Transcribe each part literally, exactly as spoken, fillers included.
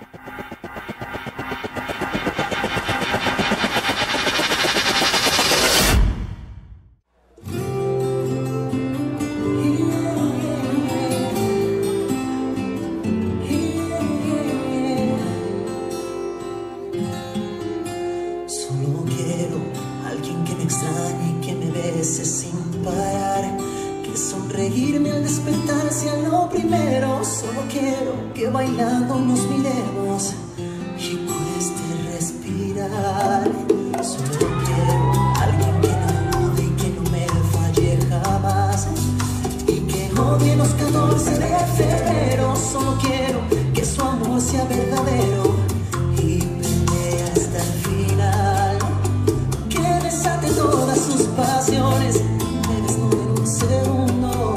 Solo quiero alguien que me extrañe y que me bese sin parar, que sonreírme al despertar sea lo primero. Solo quiero que bailando nos miremos y cueste respirar. Solo quiero alguien que no dude y que no me falle jamás, y que odie los catorce de febrero. Solo quiero que su amor sea verdadero y pelee hasta el final, que desate todas sus pasiones, me desnude en un segundo,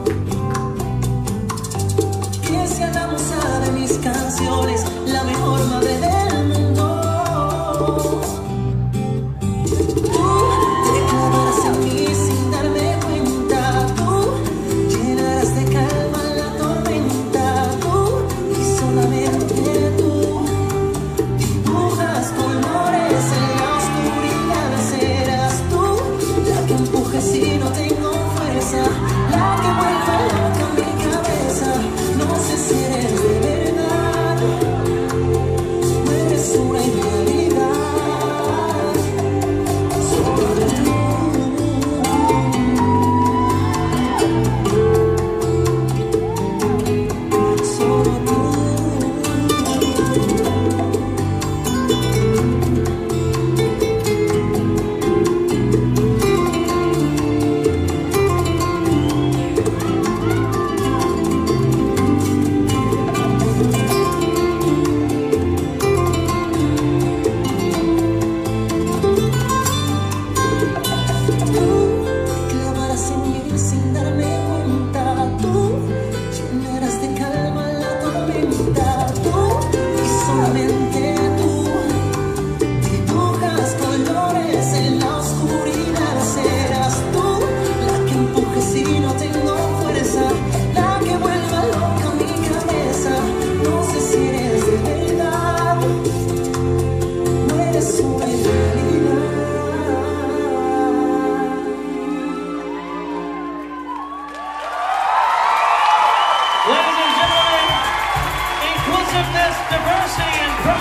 que sea la musa de mis canciones, la mejor madre del mundo. Tú te clavarás en mí sin darme cuenta, tú llenarás de calma la tormenta, tú y solamente tú dibujas colores en la oscuridad. Serás tú la que empuje si no tengo fuerza, la que vuelva loca mi cabeza. No sé si eres de verdad o eres una irrealidad. Solo tú, solo tú. Ladies and gentlemen, inclusiveness, diversity, and